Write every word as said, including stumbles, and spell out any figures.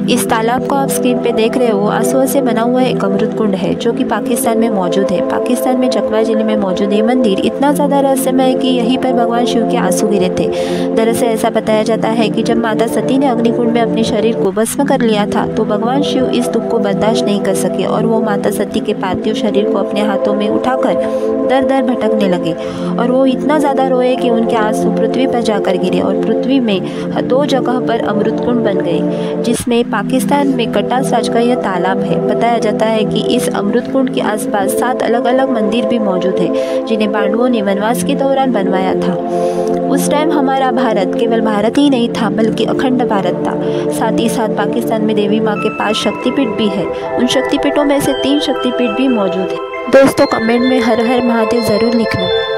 इस तालाब को आप स्क्रीन पे देख रहे हो, आंसुओं से बना हुआ एक अमृत कुंड है जो कि पाकिस्तान में मौजूद है। पाकिस्तान में चकवा जिले में मौजूद ये मंदिर इतना ज़्यादा रहस्यमय है कि यहीं पर भगवान शिव के आंसू गिरे थे। दरअसल ऐसा बताया जाता है कि जब माता सती ने अग्निकुंड में अपने शरीर को भस्म कर लिया था तो भगवान शिव इस दुख को बर्दाश्त नहीं कर सके और वो माता सती के पार्थिव शरीर को अपने हाथों में उठाकर दर दर भटकने लगे और वो इतना ज़्यादा रोए कि उनके आंसू पृथ्वी पर जाकर गिरे और पृथ्वी में दो जगह पर अमृत कुंड बन गए, जिसमें पाकिस्तान में कटास राज का यह तालाब है। बताया जाता है कि इस अमृत कुंड के आसपास सात अलग अलग मंदिर भी मौजूद है जिन्हें पांडवों ने वनवास के दौरान बनवाया था। उस टाइम हमारा भारत केवल भारत ही नहीं था बल्कि अखंड भारत था। साथ ही साथ पाकिस्तान में देवी माँ के पास शक्तिपीठ भी है। उन शक्तिपीठों में से तीन शक्तिपीठ भी मौजूद है। दोस्तों कमेंट में हर हर महादेव ज़रूर लिखना।